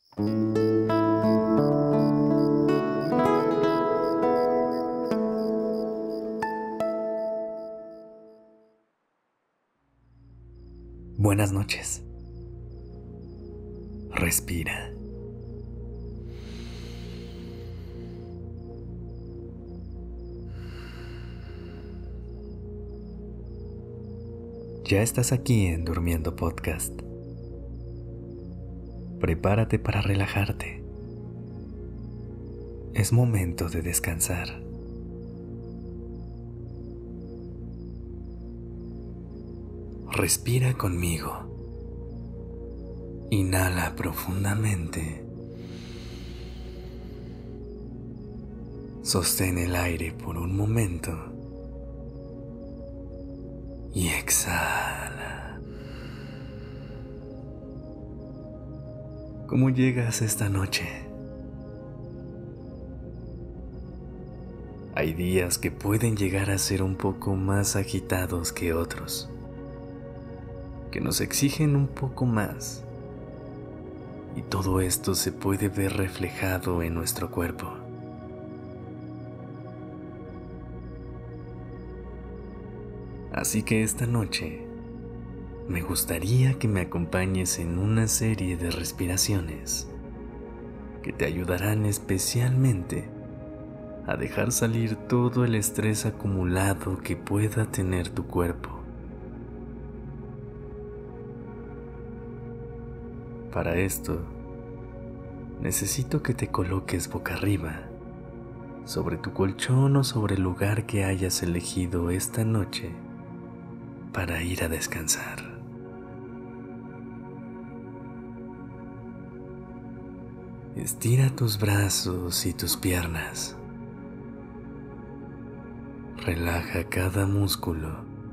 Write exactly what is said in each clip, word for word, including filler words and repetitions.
Buenas noches. Respira. Ya estás aquí en Durmiendo Podcast. Prepárate para relajarte. Es momento de descansar. Respira conmigo. Inhala profundamente. Sostén el aire por un momento. Y exhala. ¿Cómo llegas esta noche? Hay días que pueden llegar a ser un poco más agitados que otros, que nos exigen un poco más, y todo esto se puede ver reflejado en nuestro cuerpo. Así que esta noche me gustaría que me acompañes en una serie de respiraciones que te ayudarán especialmente a dejar salir todo el estrés acumulado que pueda tener tu cuerpo. Para esto, necesito que te coloques boca arriba, sobre tu colchón o sobre el lugar que hayas elegido esta noche para ir a descansar. Estira tus brazos y tus piernas. Relaja cada músculo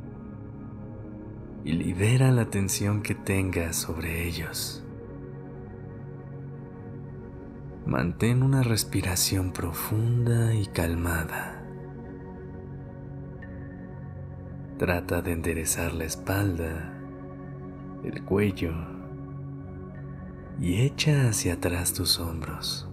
y libera la tensión que tengas sobre ellos. Mantén una respiración profunda y calmada. Trata de enderezar la espalda, el cuello y echa hacia atrás tus hombros.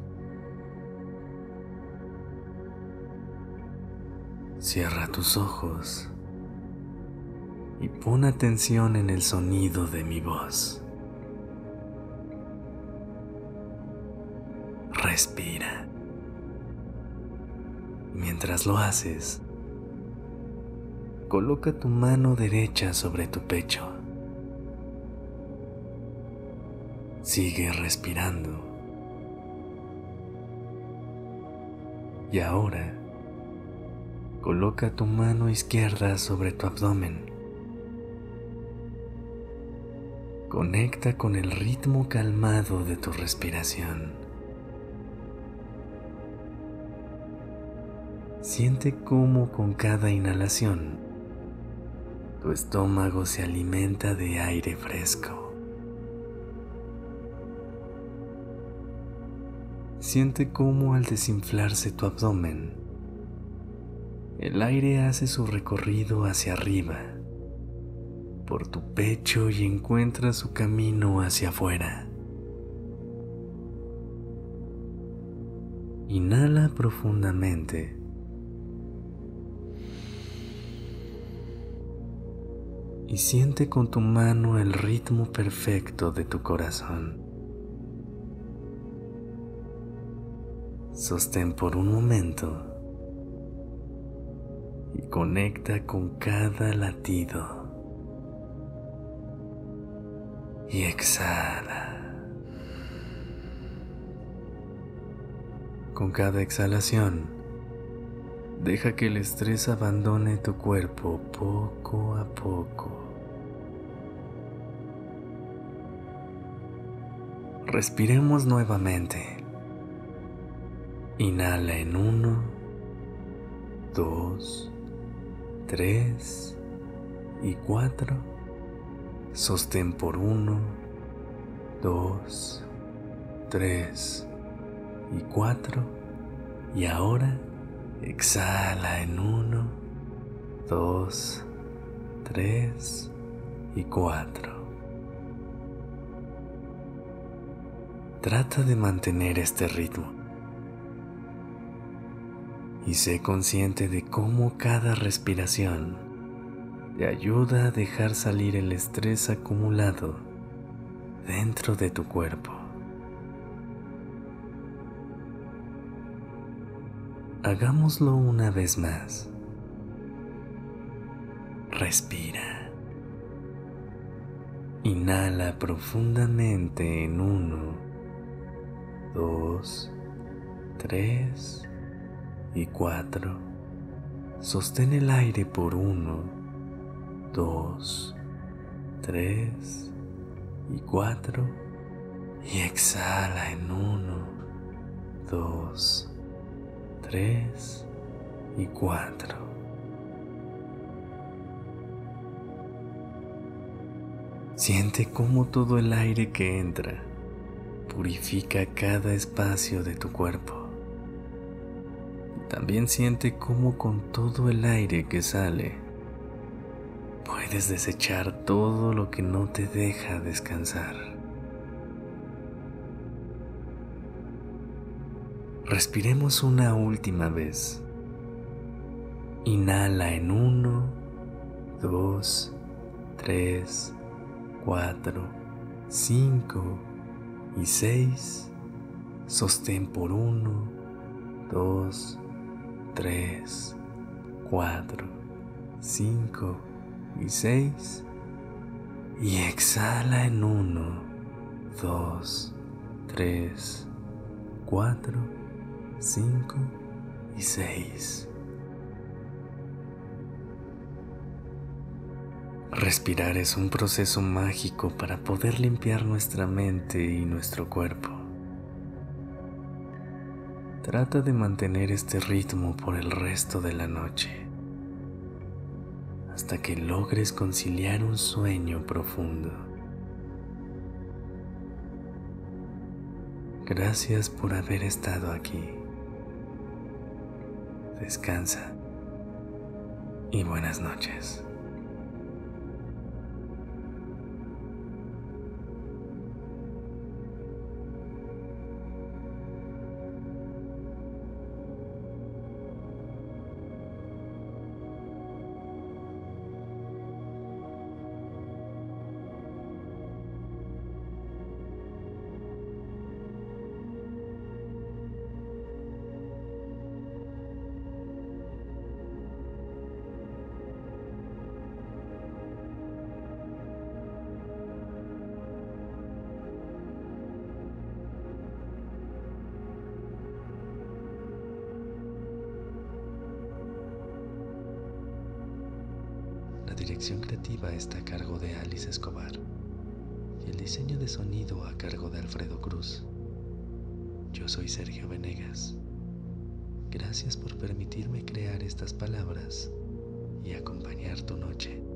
Cierra tus ojos y pon atención en el sonido de mi voz. Respira. Mientras lo haces, coloca tu mano derecha sobre tu pecho. Sigue respirando. Y ahora, coloca tu mano izquierda sobre tu abdomen. Conecta con el ritmo calmado de tu respiración. Siente cómo con cada inhalación tu estómago se alimenta de aire fresco. Siente cómo al desinflarse tu abdomen, el aire hace su recorrido hacia arriba, por tu pecho y encuentra su camino hacia afuera. Inhala profundamente. Y siente con tu mano el ritmo perfecto de tu corazón. Sostén por un momento y conecta con cada latido. Y exhala. Con cada exhalación, deja que el estrés abandone tu cuerpo poco a poco. Respiremos nuevamente. Inhala en uno, dos, tres y cuatro. Sostén por uno, dos, tres y cuatro. Y ahora exhala en uno, dos, tres y cuatro. Trata de mantener este ritmo y sé consciente de cómo cada respiración te ayuda a dejar salir el estrés acumulado dentro de tu cuerpo. Hagámoslo una vez más. Respira. Inhala profundamente en uno, dos, tres y cuatro. Sostén el aire por uno, dos, tres y cuatro. Y exhala en uno, dos, tres y cuatro. Siente cómo todo el aire que entra purifica cada espacio de tu cuerpo. También siente cómo con todo el aire que sale puedes desechar todo lo que no te deja descansar. Respiremos una última vez. Inhala en uno, dos, tres, cuatro, cinco y seis. Sostén por uno, dos, tres, cuatro, cinco y seis. Y exhala en uno, dos, tres, cuatro, cinco y seis. Respirar es un proceso mágico para poder limpiar nuestra mente y nuestro cuerpo. Trata de mantener este ritmo por el resto de la noche, hasta que logres conciliar un sueño profundo. Gracias por haber estado aquí. Descansa y buenas noches. La dirección creativa está a cargo de Alice Escobar y el diseño de sonido a cargo de Alfredo Cruz. Yo soy Sergio Venegas. Gracias por permitirme crear estas palabras y acompañar tu noche.